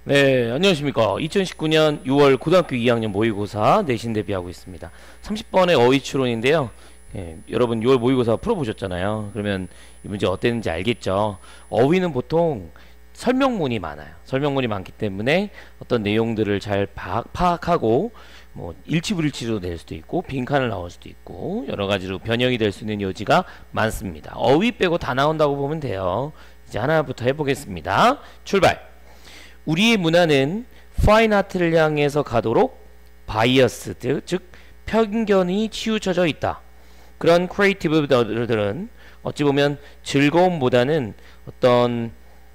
네, 안녕하십니까. 2019년 6월 고등학교 2학년 모의고사 내신 대비하고 있습니다. 30번의 어휘 추론인데요. 여러분 6월 모의고사 풀어보셨잖아요. 그러면 이 문제 어땠는지 알겠죠? 어휘는 보통 설명문이 많아요. 설명문이 많기 때문에 어떤 내용들을 잘 파악하고 뭐 일치불일치로 될 수도 있고 빈칸을 나올 수도 있고 여러 가지로 변형이 될 수 있는 여지가 많습니다. 어휘 빼고 다 나온다고 보면 돼요. 이제 하나부터 해보겠습니다. 출발! 우리의 문화는 파인 아트를 향해서 가도록 바이어스드, 즉 편견이 치우쳐져 있다. 그런 크리에이티브들은 어찌 보면 즐거움보다는 어떤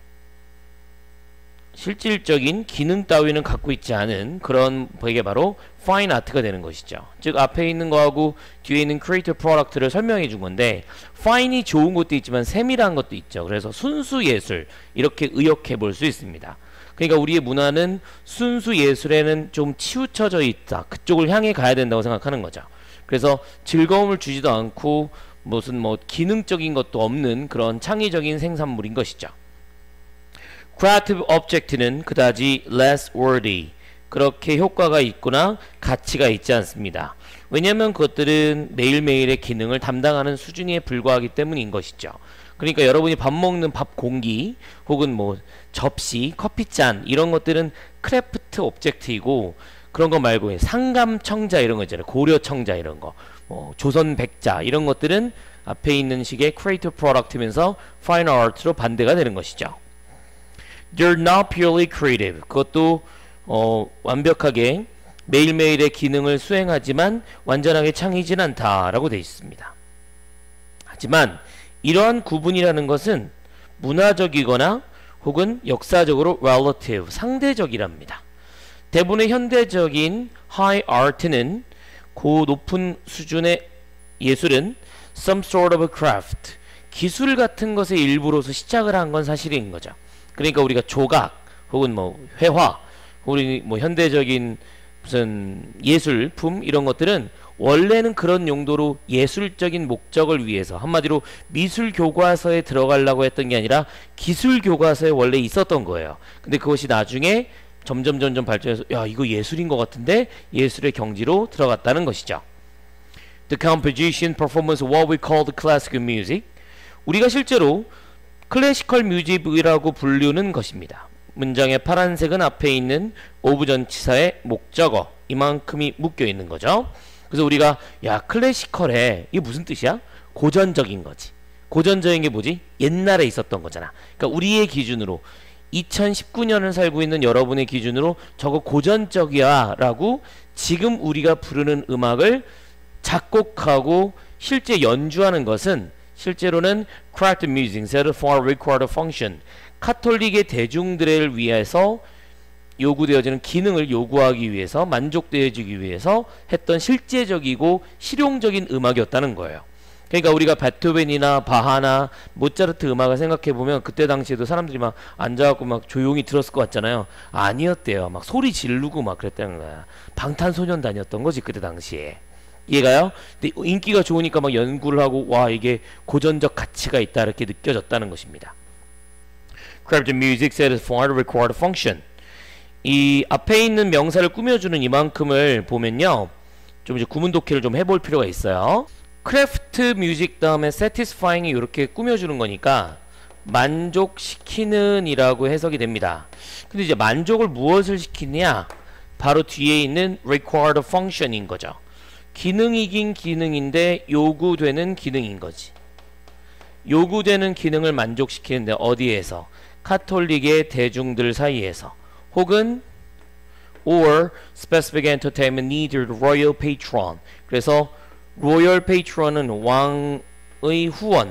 실질적인 기능 따위는 갖고 있지 않은 그런 게 바로 파인 아트가 되는 것이죠. 즉 앞에 있는 거하고 뒤에 있는 크리에이티브 프로덕트를 설명해 준 건데 파인이 좋은 것도 있지만 세밀한 것도 있죠. 그래서 순수 예술 이렇게 의역해 볼 수 있습니다. 그러니까 우리의 문화는 순수 예술에는 좀 치우쳐져 있다. 그쪽을 향해 가야 된다고 생각하는 거죠. 그래서 즐거움을 주지도 않고 무슨 뭐 기능적인 것도 없는 그런 창의적인 생산물인 것이죠. Creative Object는 그다지 less worthy, 그렇게 효과가 있거나 가치가 있지 않습니다. 왜냐하면 그것들은 매일매일의 기능을 담당하는 수준에 불과하기 때문인 것이죠. 그러니까 여러분이 밥 먹는 밥 공기 혹은 뭐 접시, 커피잔 이런 것들은 크래프트 오브젝트이고, 그런 거 말고 상감청자 이런 거 있잖아요. 고려청자 이런 거, 조선백자 이런 것들은 앞에 있는 식의 크리에이티브 프로덕트면서 파인 아트로 반대가 되는 것이죠. They're not purely creative. 그것도 완벽하게 매일매일의 기능을 수행하지만 완전하게 창의진 않다라고 되어 있습니다. 하지만 이러한 구분이라는 것은 문화적이거나 혹은 역사적으로 relative, 상대적이랍니다. 대부분의 현대적인 high art는 고 높은 수준의 예술은 some sort of a craft, 기술 같은 것의 일부로서 시작을 한 건 사실인 거죠. 그러니까 우리가 조각 혹은 뭐 회화, 우리 뭐 현대적인 무슨 예술품 이런 것들은 원래는 그런 용도로 예술적인 목적을 위해서, 한마디로 미술 교과서에 들어가려고 했던 게 아니라 기술 교과서에 원래 있었던 거예요. 근데 그것이 나중에 점점 발전해서 야 이거 예술인 것 같은데 예술의 경지로 들어갔다는 것이죠. The composition, performance of what we call the classical music. 우리가 실제로 클래시컬 뮤직이라고 부르는 것입니다. 문장의 파란색은 앞에 있는 오부전치사의 목적어 이만큼이 묶여 있는 거죠. 그래서 우리가 야 클래시컬에 이게 무슨 뜻이야? 고전적인 거지. 고전적인 게 뭐지? 옛날에 있었던 거잖아. 그러니까 우리의 기준으로 2019년을 살고 있는 여러분의 기준으로 저거 고전적이야 라고 지금 우리가 부르는 음악을 작곡하고 실제 연주하는 것은 실제로는 Creative Music, set for required function, 카톨릭의 대중들을 위해서 요구되어지는 기능을 요구하기 위해서, 만족되어지기 위해서 했던 실제적이고 실용적인 음악이었다는 거예요. 그러니까 우리가 베토벤이나 바하나 모차르트 음악을 생각해보면 그때 당시에도 사람들이 막 앉아갖고 막 조용히 들었을 것 같잖아요. 아니었대요. 막 소리 지르고 막 그랬다는 거야. 방탄소년단이었던 거지 그때 당시에. 이해가요? 근데 인기가 좋으니까 막 연구를 하고 와 이게 고전적 가치가 있다 이렇게 느껴졌다는 것입니다. Creative music set for required function. 이 앞에 있는 명사를 꾸며주는 이만큼을 보면요, 좀 이제 구문 독해를 좀 해볼 필요가 있어요. 크래프트 뮤직 다음에 satisfying이 이렇게 꾸며주는 거니까 만족시키는 이라고 해석이 됩니다. 근데 이제 만족을 무엇을 시키느냐? 바로 뒤에 있는 required function인 거죠. 기능이긴 기능인데 요구되는 기능인 거지. 요구되는 기능을 만족시키는데 어디에서? 카톨릭의 대중들 사이에서, 혹은 or specific entertainment needed royal patron. 그래서 royal patron은 왕의 후원인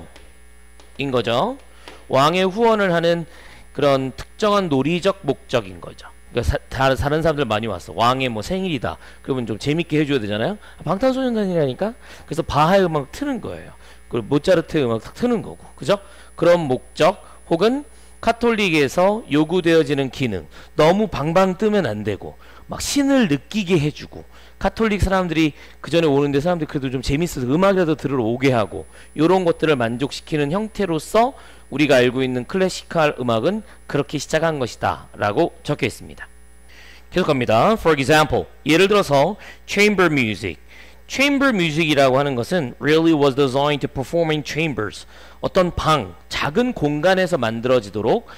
거죠. 왕의 후원을 하는 그런 특정한 놀이적 목적인 거죠. 그러니까 다른 사람들 많이 왔어. 왕의 뭐 생일이다. 그러면 좀 재밌게 해줘야 되잖아요. 방탄소년단이라니까. 그래서 바하의 음악 트는 거예요. 그리고 모차르트의 음악 딱 트는 거고, 그죠? 그런 목적 혹은 카톨릭에서 요구되어지는 기능, 너무 방방 뜨면 안 되고 막 신을 느끼게 해주고, 가톨릭 사람들이 그 전에 오는데 사람들이 그래도 좀 재밌어서 음악이라도 들으러 오게 하고, 이런 것들을 만족시키는 형태로서 우리가 알고 있는 클래시컬 음악은 그렇게 시작한 것이다 라고 적혀 있습니다. 계속 갑니다. For example, 예를 들어서 chamber music. chamber music이라고 하는 것은 really was designed to perform in chambers. 어떤 방, 작은 공간에서 만들어지도록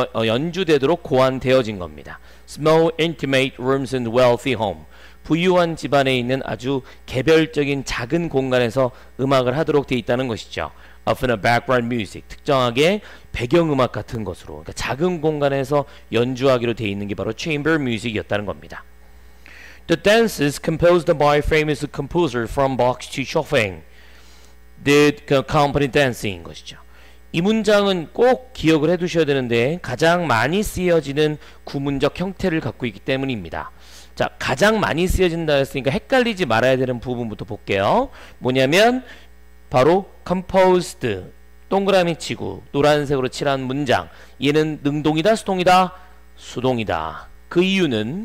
연주되도록 고안되어진 겁니다. Small intimate rooms in wealthy home. 부유한 집안에 있는 아주 개별적인 작은 공간에서 음악을 하도록 되어 있다는 것이죠. Often a background music. 특정하게 배경음악 같은 것으로, 그러니까 작은 공간에서 연주하기로 되어 있는 게 바로 chamber music이었다는 겁니다. The dances composed by famous composer from Bach to Chopin did accompany dancing 것이죠. 이 문장은 꼭 기억을 해두셔야 되는데 가장 많이 쓰여지는 구문적 형태를 갖고 있기 때문입니다. 자, 가장 많이 쓰여진다 했으니까 헷갈리지 말아야 되는 부분부터 볼게요. 뭐냐면 바로 composed, 동그라미 치고 노란색으로 칠한 문장. 얘는 능동이다, 수동이다? 수동이다. 그 이유는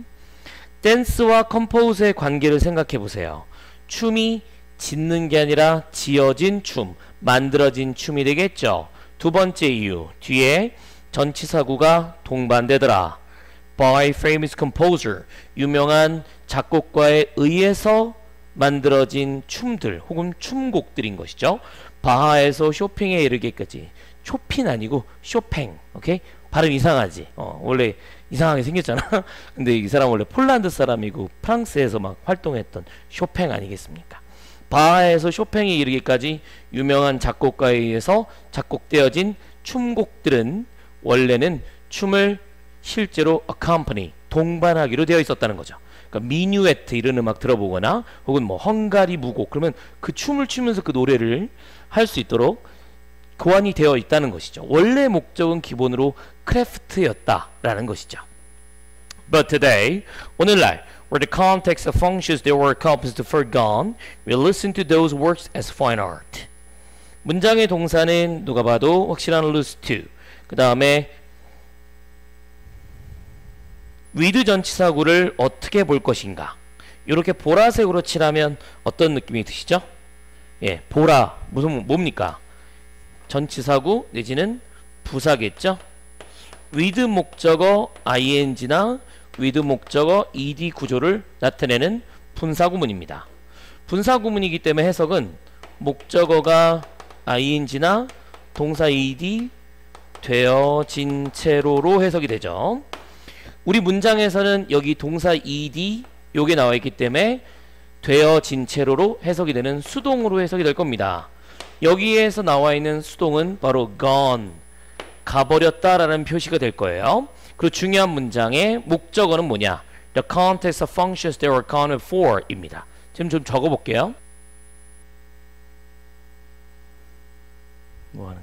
댄스와 컴포즈의 관계를 생각해 보세요. 춤이 짓는 게 아니라 지어진 춤, 만들어진 춤이 되겠죠. 두 번째 이유, 뒤에 전치사구가 동반되더라. By famous composer, 유명한 작곡가에 의해서 만들어진 춤들 혹은 춤곡들인 것이죠. 바하에서 쇼핑에 이르기까지. 쇼핑 아니고 쇼팽. 오케이? 발음 이상하지. 원래 이상하게 생겼잖아. 근데 이 사람 원래 폴란드 사람이고 프랑스에서 막 활동했던 쇼팽 아니겠습니까? 바하에서 쇼팽에 이르기까지 유명한 작곡가에 의해서 작곡되어진 춤곡들은 원래는 춤을 실제로 accompany, 동반하기로 되어 있었다는 거죠. 그러니까 미뉴에트 이런 음악 들어보거나 혹은 뭐 헝가리 무곡 그러면 그 춤을 추면서 그 노래를 할 수 있도록 고안이 되어 있다는 것이죠. 원래 목적은 기본으로 크래프트였다라는 것이죠. But today, 오늘날, where the context of functions that were composed forgone, we listen to those works as fine art. 문장의 동사는 누가 봐도 확실한 lose to. 그 다음에 with 전치사구를 어떻게 볼 것인가. 이렇게 보라색으로 칠하면 어떤 느낌이 드시죠? 예, 보라 뭡니까? 전치사구 내지는 부사겠죠? with 목적어 ing나 with 목적어 ed 구조를 나타내는 분사구문입니다. 분사구문이기 때문에 해석은 목적어가 ing나 동사 ed 되어진 채로로 해석이 되죠. 우리 문장에서는 여기 동사 ed 요게 나와 있기 때문에 되어진 채로로 해석이 되는 수동으로 해석이 될 겁니다. 여기에서 나와 있는 수동은 바로 gone, 가버렸다라는 표시가 될 거예요. 그리고 중요한 문장의 목적어는 뭐냐? The context of functions that were accounted for 입니다. 지금 좀 적어볼게요. 뭐하는?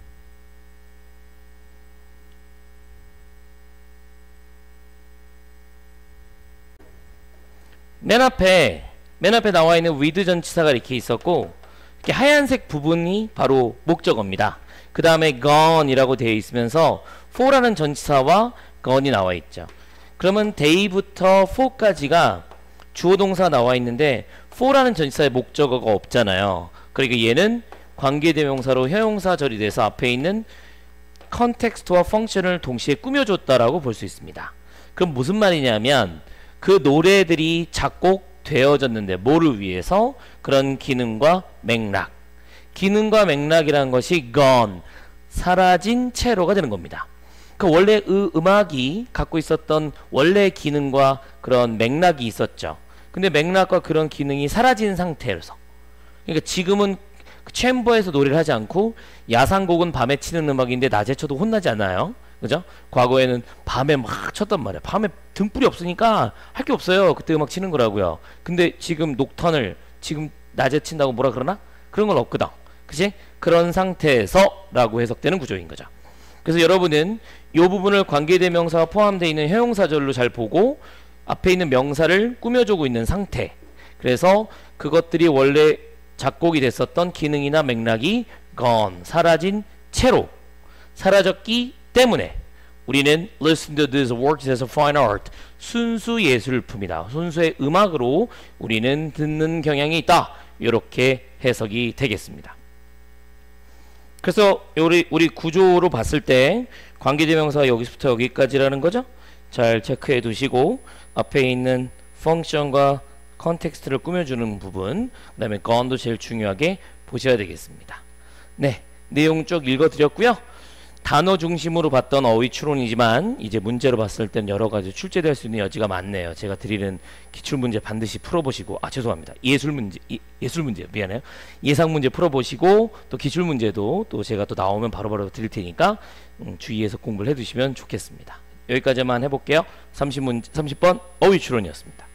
맨 앞에 나와 있는 with 전치사가 이렇게 있었고 이렇게 하얀색 부분이 바로 목적어입니다. 그 다음에 gone이라고 되어 있으면서 for라는 전치사와 gone이 나와 있죠. 그러면 day부터 for까지가 주어 동사 나와 있는데 for라는 전치사의 목적어가 없잖아요. 그러니까 얘는 관계대명사로 형용사절이 돼서 앞에 있는 컨텍스트와 펑션을 동시에 꾸며줬다라고 볼 수 있습니다. 그럼 무슨 말이냐면 그 노래들이 작곡되어졌는데 뭐를 위해서? 그런 기능과 맥락. 기능과 맥락이라는 것이 gone, 사라진 채로가 되는 겁니다. 그 원래 음악이 갖고 있었던 원래 기능과 그런 맥락이 있었죠. 근데 맥락과 그런 기능이 사라진 상태로서. 그러니까 지금은 챔버에서 노래를 하지 않고 야상곡은 밤에 치는 음악인데 낮에 쳐도 혼나지 않아요? 그죠? 과거에는 밤에 막 쳤단 말이야. 밤에 등불이 없으니까 할 게 없어요. 그때 음악 치는 거라고요. 근데 지금 녹턴을 지금 낮에 친다고 뭐라 그러나? 그런 건 없거든. 그치? 그런 상태에서 라고 해석되는 구조인 거죠. 그래서 여러분은 이 부분을 관계대명사가 포함되어 있는 형용사절로 잘 보고 앞에 있는 명사를 꾸며주고 있는 상태. 그래서 그것들이 원래 작곡이 됐었던 기능이나 맥락이 gone, 사라진 채로 사라졌기 때문에 우리는 listen to these works as a fine art. 순수 예술품이다. 순수의 음악으로 우리는 듣는 경향이 있다. 이렇게 해석이 되겠습니다. 그래서 우리 구조로 봤을 때 관계대명사가 여기서부터 여기까지라는 거죠. 잘 체크해 두시고 앞에 있는 펑션과 컨텍스트를 꾸며주는 부분, 그 다음에 gone도 제일 중요하게 보셔야 되겠습니다. 네, 내용 쭉 읽어드렸고요. 단어 중심으로 봤던 어휘 추론이지만 이제 문제로 봤을 땐 여러 가지 출제될 수 있는 여지가 많네요. 제가 드리는 기출문제 반드시 풀어보시고, 죄송합니다. 예술문제 미안해요. 예상문제 풀어보시고 또 기출문제도 또 제가 또 나오면 바로바로 드릴 테니까 주의해서 공부를 해두시면 좋겠습니다. 여기까지만 해볼게요. 30번 어휘 추론이었습니다.